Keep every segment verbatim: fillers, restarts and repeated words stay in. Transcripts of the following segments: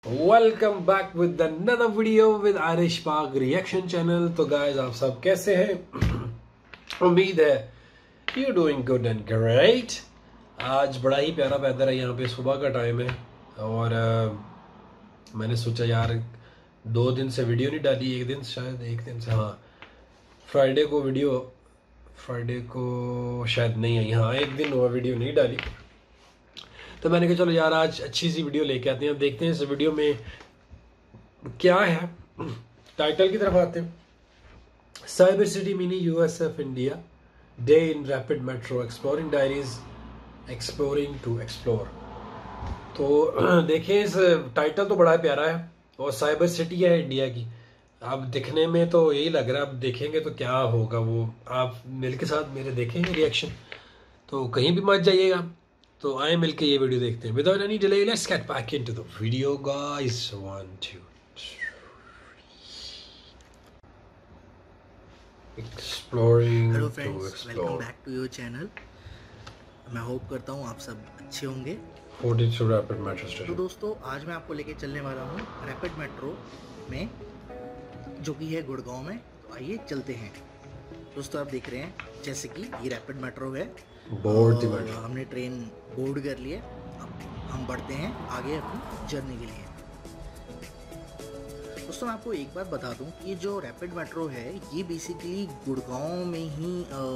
Welcome back with another video with Arish Pak reaction channel. तो guys आप सब कैसे हैं? उम्मीद है you doing good and great. आज बड़ा ही प्यारा वेदर है, यहाँ पे सुबह का टाइम है और uh, मैंने सोचा यार दो दिन से वीडियो नहीं डाली, एक दिन शायद एक दिन से हाँ फ्राइडे को वीडियो फ्राइडे को शायद नहीं आई, हाँ एक दिन हुआ वीडियो नहीं डाली। तो मैंने कहा चलो यार आज अच्छी सी वीडियो लेके आते हैं, देखते हैं इस वीडियो में क्या है। टाइटल की तरफ आते हैं। Cyber city mini USF India day in rapid metro exploring diaries exploring to explore. तो देखिए इस टाइटल तो बड़ा प्यारा है और साइबर सिटी है इंडिया की। अब दिखने में तो यही लग रहा है, अब देखेंगे तो क्या होगा वो आप मिल के साथ मेरे देखेंगे रिएक्शन, तो कहीं भी मत जाइएगा। तो आए मिलके ये वीडियो देखते हैं without any delay. Let's get back into the video guys. One two exploring. Hello friends, welcome back to your channel. मैं होप करता हूँ आप सब अच्छे होंगे। Forty two rapid metro station. तो दोस्तों आज मैं आपको लेके चलने वाला हूँ रैपिड मेट्रो में, जो कि है गुड़गांव में। तो आइए चलते हैं। दोस्तों आप देख रहे हैं जैसे कि ये रैपिड मेट्रो है, बोर्ड हमने ट्रेन बोर्ड कर लिए। अब हम बढ़ते हैं आगे अपनी जर्नी के लिए। दोस्तों मैं आपको एक बात बता दूं कि ये जो रैपिड मेट्रो है ये बेसिकली गुड़गांव में ही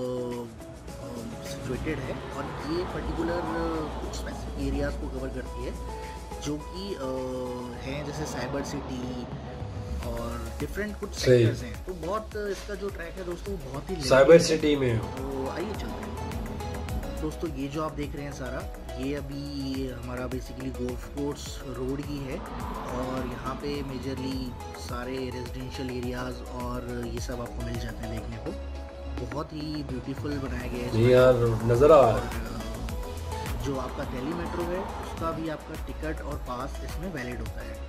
सिचुएटेड है और ये पर्टिकुलर कुछ स्पेसिफिक एरियाज को कवर करती है जो कि हैं जैसे साइबर सिटी और डिफरेंट कुछ सेक्टर्स हैं। तो बहुत इसका जो ट्रैक है दोस्तों बहुत ही साइबर सिटी में। तो आइए चलते हैं। दोस्तों ये जो आप देख रहे हैं सारा, ये अभी हमारा बेसिकली गोल्फ कोर्स रोड ही है और यहाँ पे मेजरली सारे रेजिडेंशियल एरियाज़ और ये सब आपको मिल जाते हैं देखने को। बहुत ही ब्यूटीफुल बनाया गया है यार, नज़र आ रहा है। जो आपका दिल्ली मेट्रो है उसका भी आपका टिकट और पास इसमें वैलिड होता है।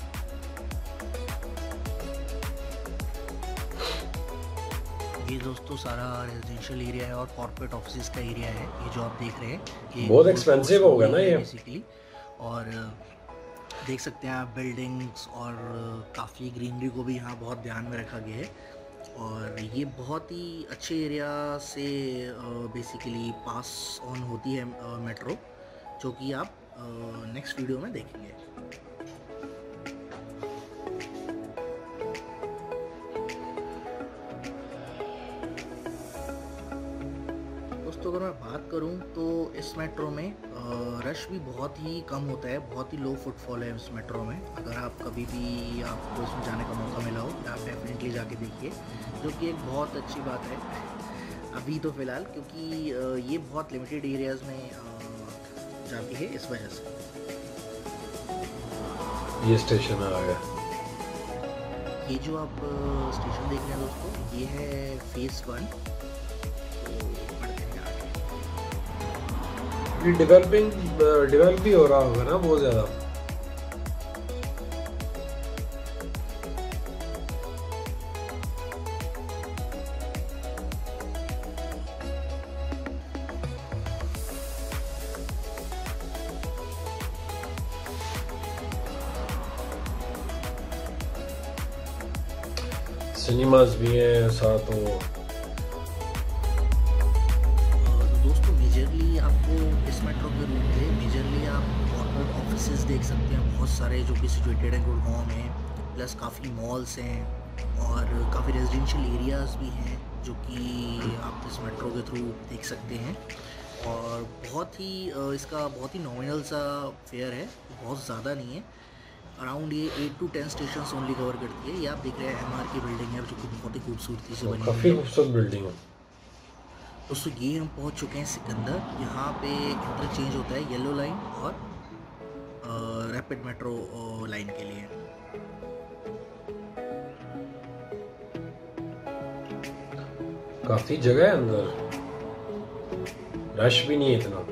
ये दोस्तों सारा रेजिडेंशियल एरिया है और कॉर्पोरेट ऑफिस का एरिया है। ये जो आप देख रहे हैं ये बहुत एक्सपेंसिव होगा ना ये बेसिकली। और देख सकते हैं आप बिल्डिंग्स और काफ़ी ग्रीनरी को भी यहाँ बहुत ध्यान में रखा गया है। और ये बहुत ही अच्छे एरिया से बेसिकली पास ऑन होती है मेट्रो, जो कि आप नेक्स्ट वीडियो में देखेंगे। दोस्तों अगर मैं बात करूं तो इस मेट्रो में रश भी बहुत ही कम होता है, बहुत ही लो फुटफॉल है इस मेट्रो में। अगर आप कभी भी आपको इसमें जाने का मौका मिला हो तो आप डेफिनेटली जाके देखिए, जो कि एक बहुत अच्छी बात है अभी तो फ़िलहाल, क्योंकि ये बहुत लिमिटेड एरियाज़ में जाती है इस वजह से। ये स्टेशन आ गया। ये जो आप स्टेशन देख रहे हैं दोस्तों ये है फेज़ वन। ये डेवलपिंग डेवलप भी हो रहा होगा ना बहुत ज़्यादा। सिनेमास भी हैं साथ वो। आपको इस मेट्रो के रूट पे मेजरली आप कॉर्पोरेट ऑफिसेज देख सकते हैं बहुत सारे, जो कि सिचुएटेड हैं गुड़गांव में। प्लस काफ़ी मॉल्स हैं और काफ़ी रेजिडेंशियल एरियाज़ भी हैं, जो कि आप इस मेट्रो के थ्रू देख सकते हैं। और बहुत ही इसका बहुत ही नॉमिनल सा फेयर है, बहुत ज़्यादा नहीं है। अराउंड ये eight to ten station only cover करती है। ये आप देख रहे हैं एम आर की बिल्डिंग है, जो कि बहुत ही खूबसूरती से बनी है, काफ़ी खूबसूरत बिल्डिंग है। दोस्तों ये हम पहुंच चुके हैं सिकंदर। यहाँ पे इंटरचेंज होता है येलो लाइन और रैपिड मेट्रो लाइन के लिए। काफी जगह है अंदर, रश भी नहीं है इतना।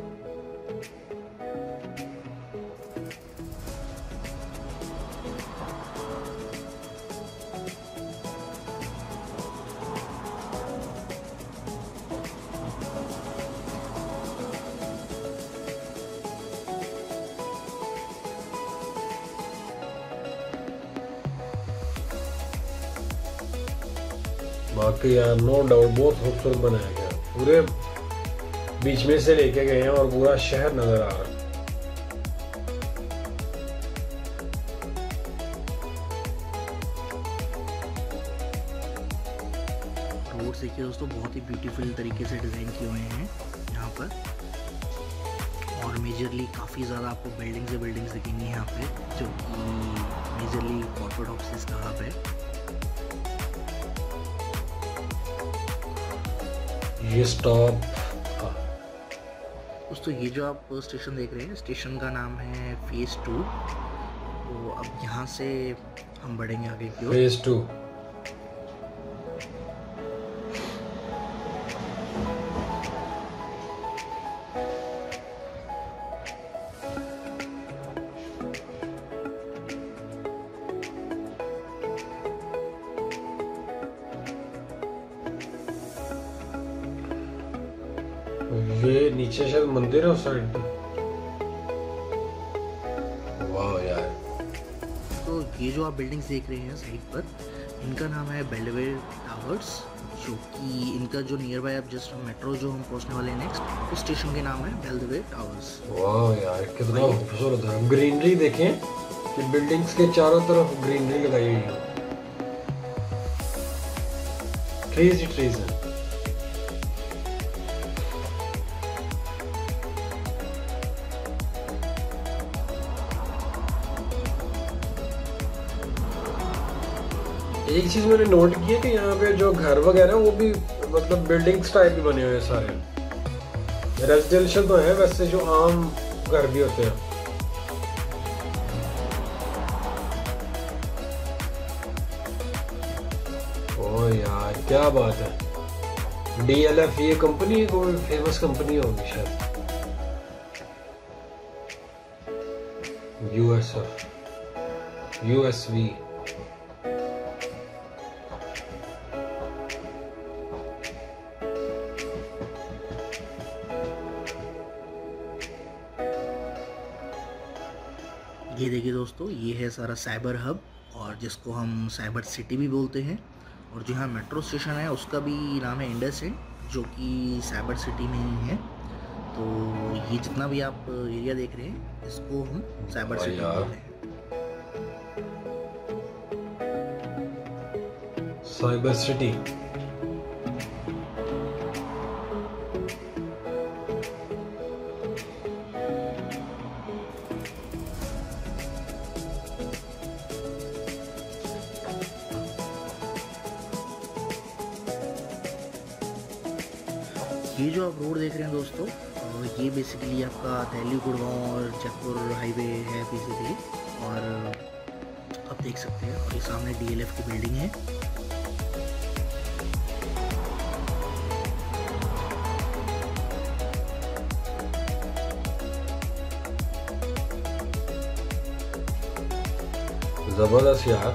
बाकी यार नो डाउट बहुत खूबसूरत बनाया गया, पूरे बीच में से लेके गए हैं और पूरा शहर नजर आ रहा है। रोड देखिए दोस्तों, बहुत ही ब्यूटीफुल तरीके से डिज़ाइन किए हुए हैं यहाँ पर, और मेजरली काफ़ी ज़्यादा आपको बिल्डिंग्स से बिल्डिंग्स दिखेंगी यहाँ पे, जो कि मेजरली कॉर्पोरेट ऑफिस का हब है। ये स्टॉप दोस्तों, ये जो आप स्टेशन देख रहे हैं, स्टेशन का नाम है फेज टू। तो अब यहाँ से हम बढ़ेंगे आगे की ओर। Phase two. ये नीचे शायद मंदिर है उस साइड पे। वाह यार। तो ये जो आप बिल्डिंग्स देख रहे हैं साइड पर, इनका नाम है बेल्वेयर टावर्स, जो कि इनका जो नियर बाय आप जस्ट मेट्रो जो हम पहुंचने वाले हैं नेक्स्ट, उस स्टेशन के नाम है बेल्वेयर टावर्स। वाह यार कितना खूबसूरत है। ग्रीनरी देखें कि बिल्डिंग्स के चारों तरफ ग्रीनरी लगाई हुई है, ट्रीज ही ट्रीज है। एक चीज मैंने नोट की है कि यहाँ पे जो घर वगैरह वो भी मतलब बिल्डिंग्स टाइप भी बने हुए हैं सारे। रेजिडेंशियल तो है वैसे, जो आम घर भी होते हैं। ओ यार क्या बात है। डी एल एफ ये कंपनी कोई फेमस कंपनी होगी शायद, U S F, U S V. ये देखिए दोस्तों, ये है सारा साइबर हब, और जिसको हम साइबर सिटी भी बोलते हैं। और जो यहाँ मेट्रो स्टेशन है उसका भी नाम है इंडस है, जो कि साइबर सिटी में ही है। तो ये जितना भी आप एरिया देख रहे हैं, इसको हम साइबर सिटी बोलते हैं। Cyber city. ये जो आप रोड देख रहे हैं दोस्तों, ये बेसिकली आपका दिल्ली गुड़गांव और जयपुर हाईवे है बेसिकली, और आप देख सकते हैं। और ये सामने डी एल एफ की बिल्डिंग है। जबरदस्त यार।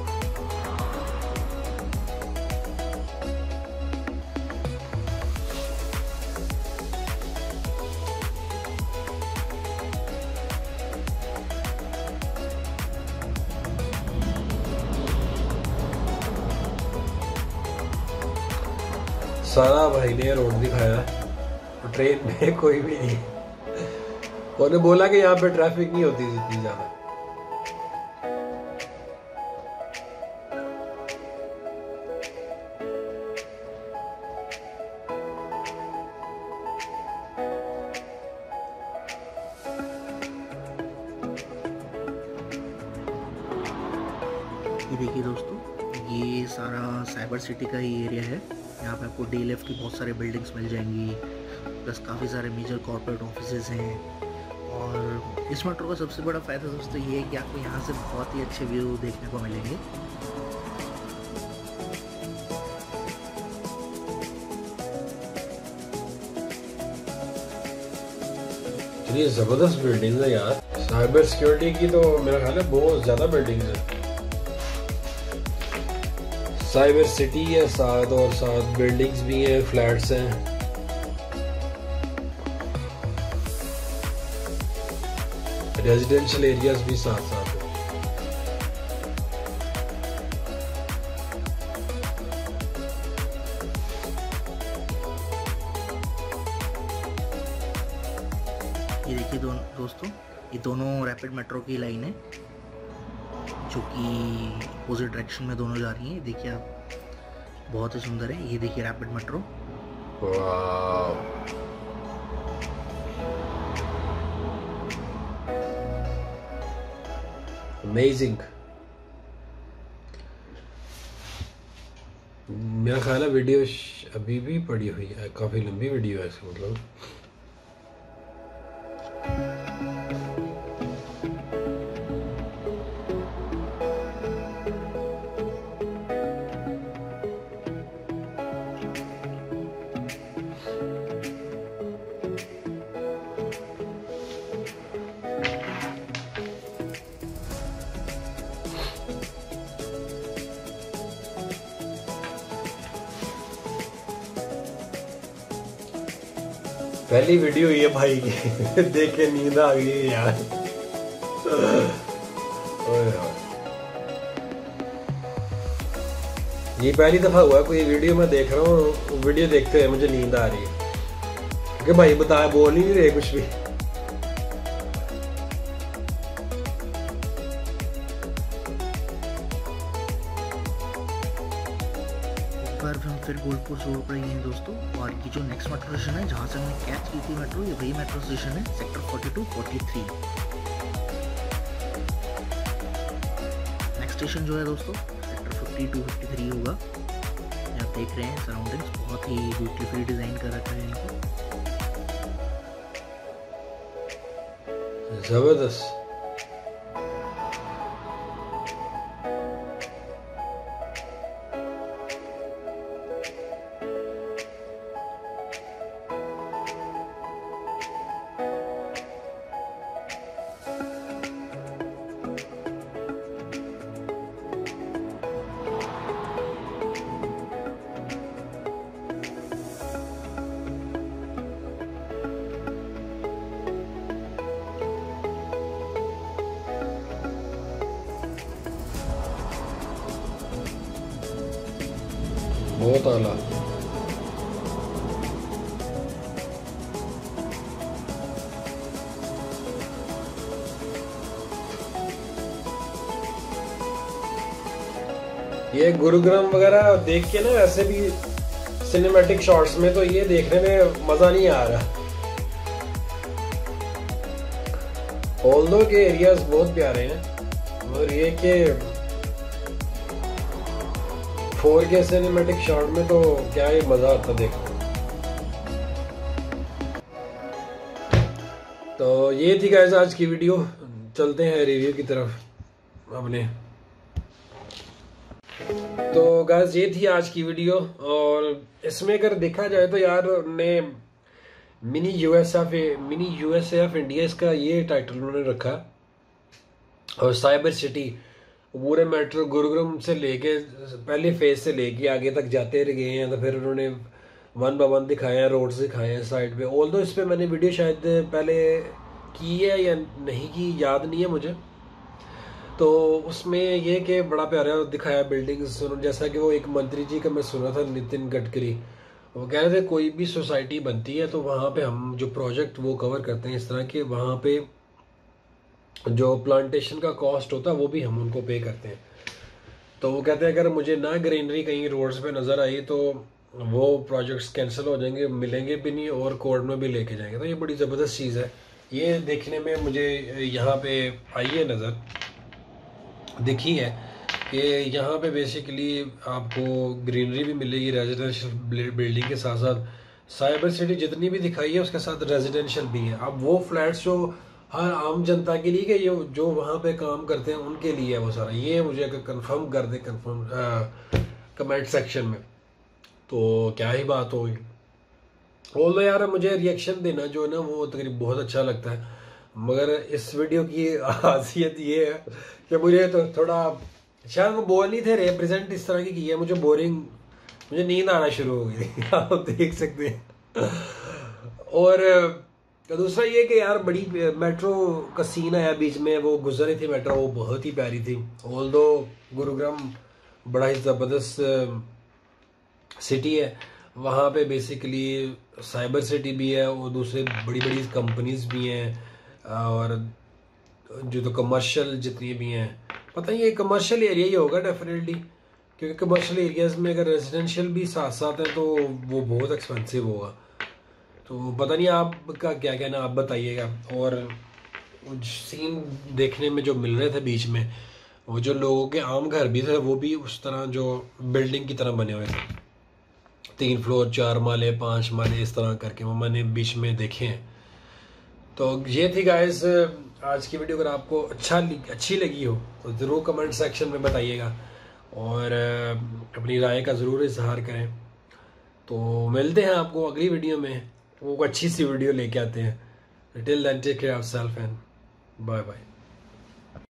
सारा भाई ने रोड दिखाया, ट्रेन में कोई भी नहीं। उन्होंने बोला कि यहाँ पे ट्रैफिक नहीं होती जितनी ज्यादा। ये देखिए दोस्तों, ये सारा साइबर सिटी का ही एरिया है। यहाँ पे आपको डी एल एफ की बहुत सारे बिल्डिंग्स मिल जाएंगी, प्लस काफ़ी सारे मेजर कॉर्पोरेट ऑफिसेज हैं। और इस मेट्रो का सबसे बड़ा फ़ायदा दोस्तों ये है कि आपको यहाँ से बहुत ही अच्छे व्यू देखने को मिलेंगे। ये जबरदस्त बिल्डिंग है यार। साइबर सिक्योरिटी की तो मेरा ख्याल है बहुत ज्यादा बिल्डिंग्स है। साइबर सिटी है साथ, और साथ बिल्डिंग्स भी हैं, फ्लैट्स हैं। रेजिडेंशियल एरियाज भी साथ साथ हैं। ये देखिए दो, दोस्तों ये दोनों रैपिड मेट्रो की लाइन है जो कि अपोजिट डायरेक्शन में दोनों जा रही हैं। देखिए आप, बहुत ही सुंदर है। ये देखिए रैपिड मेट्रो। अमेजिंग। मेरा ख्याल है वीडियो अभी भी पड़ी हुई है, काफी लंबी वीडियो है इसका मतलब। पहली वीडियो ये भाई की देख के नींद आ गई है यार। ये पहली दफा हुआ कोई वीडियो मैं देख रहा हूँ, वीडियो देखते हुए मुझे नींद आ रही है क्योंकि भाई बताया बोल ही नहीं रहे कुछ भी। हम फिर गोलपुर रोड पर ही हैं दोस्तों, और ये जो नेक्स्ट मेट्रो स्टेशन है जहाँ से हमने कैच की थी मेट्रो, ये वही मेट्रो स्टेशन है, sector forty two forty three. Next station जो है दोस्तों sector fifty two fifty three होगा। आप देख रहे हैं सराउंडिंग्स बहुत ही ब्यूटीफुली डिजाइन कर रखा है इनको, जबरदस्त। बहुत आला। ये गुरुग्राम वगैरह देख के ना ऐसे भी सिनेमैटिक शॉट्स में तो ये देखने में मजा नहीं आ रहा। ऑल्दो के एरियाज बहुत प्यारे हैं और ये के फोर के सिनेमैटिक शॉट में तो क्या ही मजा आता देखो। तो ये थी गाइस आज की वीडियो, चलते हैं रिव्यू की तरफ अपने। तो गाइस ये थी आज की वीडियो, और इसमें अगर देखा जाए तो यार ने mini USF mini USF India इसका ये टाइटल उन्होंने रखा, और साइबर सिटी पूरे मेट्रो गुरुग्राम से लेके पहले फेज से लेके आगे तक जाते रह गए हैं। तो फिर उन्होंने वन बाय वन दिखाए हैं, रोड्स दिखाए हैं साइड पे। ऑल्दो इस पे मैंने वीडियो शायद पहले की है या नहीं की, याद नहीं है मुझे। तो उसमें ये कि बड़ा प्यारा दिखाया बिल्डिंग्स, जैसा कि वो एक मंत्री जी का मैं सुना था, नितिन गडकरी, वो कह रहे थे कोई भी सोसाइटी बनती है तो वहाँ पे हम जो प्रोजेक्ट वो कवर करते हैं इस तरह के, वहाँ पे जो प्लांटेशन का कॉस्ट होता है वो भी हम उनको पे करते हैं। तो वो कहते हैं अगर मुझे ना ग्रीनरी कहीं रोड्स पे नज़र आई तो वो प्रोजेक्ट्स कैंसिल हो जाएंगे, मिलेंगे भी नहीं और कोर्ट में भी लेके जाएंगे। तो ये बड़ी ज़बरदस्त चीज़ है, ये देखने में मुझे यहाँ पे आई है नज़र दिखी है कि यहाँ पे बेसिकली आपको ग्रीनरी भी मिलेगी रेजिडेंशियल बिल्डिंग के साथ साथ। साइबर सिटी जितनी भी दिखाई है उसके साथ रेजिडेंशियल भी है। अब वो फ्लैट्स जो हर आम जनता के लिए कि ये जो वहाँ पे काम करते हैं उनके लिए है वो सारा, ये मुझे अगर कंफर्म कर दे कंफर्म कमेंट सेक्शन में तो क्या ही बात होगी। बोलो यार मुझे रिएक्शन देना जो है ना वो तकरीबन बहुत अच्छा लगता है, मगर इस वीडियो की खासियत ये है कि मुझे तो थोड़ा शायद वो बोल नहीं थे रिप्रेजेंट इस तरह की की है, मुझे बोरिंग, मुझे नींद आना शुरू हो गई आप देख सकते हैं। और दूसरा ये कि यार बड़ी मेट्रो का सीन आया बीच में, वो गुजर रही थी मेट्रो, वो बहुत ही प्यारी थी। ऑल्दो गुरुग्राम बड़ा ही ज़बरदस्त सिटी है वहाँ पे बेसिकली साइबर सिटी भी है और दूसरे बड़ी बड़ी कंपनीज भी हैं और जो तो कमर्शियल जितनी भी हैं, पता नहीं ये कमर्शियल एरिया ही होगा डेफिनेटली, क्योंकि कमर्शियल एरियाज में अगर रेजिडेंशियल भी साथ साथ है तो वो बहुत एक्सपेंसिव होगा। तो पता नहीं आपका क्या कहना, आप बताइएगा। और सीन देखने में जो मिल रहे थे बीच में, वो जो लोगों के आम घर भी थे वो भी उस तरह जो बिल्डिंग की तरह बने हुए थे, तीन फ्लोर, चार माले, पांच माले, इस तरह करके वो मैंने बीच में देखे हैं। तो ये थी गाइस आज की वीडियो। अगर आपको अच्छा अच्छी लगी हो तो ज़रूर कमेंट सेक्शन में बताइएगा और अपनी राय का ज़रूर इजहार करें। तो मिलते हैं आपको अगली वीडियो में, वो अच्छी सी वीडियो लेके आते हैं। Till then take care of self and bye bye.